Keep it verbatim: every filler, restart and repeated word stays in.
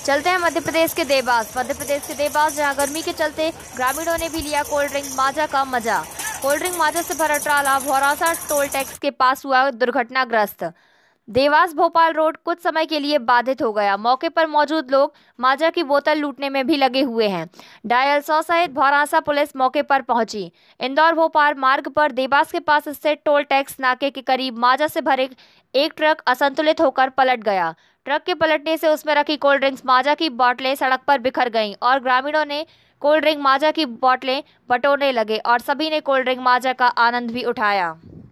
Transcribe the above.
चलते हैं मध्य प्रदेश के देवास। मध्य प्रदेश के देवास जहां गर्मी के चलते ग्रामीणों ने भी लिया कोल्ड ड्रिंक माजा का मजा। कोल्ड ड्रिंक माजा से भरा ट्राला भौरासा टोल टैक्स के पास हुआ दुर्घटनाग्रस्त। देवास भोपाल रोड कुछ समय के लिए बाधित हो गया। मौके पर मौजूद लोग माजा की बोतल लूटने में भी लगे हुए हैं। डायल सौ सहित भौरासा पुलिस मौके पर पहुंची। इंदौर भोपाल मार्ग पर देवास के पास स्थित टोल टैक्स नाके के करीब माजा से भरे एक ट्रक असंतुलित होकर पलट गया। ट्रक के पलटने से उसमें रखी कोल्ड ड्रिंक्स माजा की बोतलें सड़क पर बिखर गईं और ग्रामीणों ने कोल्ड ड्रिंक माजा की बोतलें बटोरने लगे और सभी ने कोल्ड ड्रिंक माजा का आनंद भी उठाया।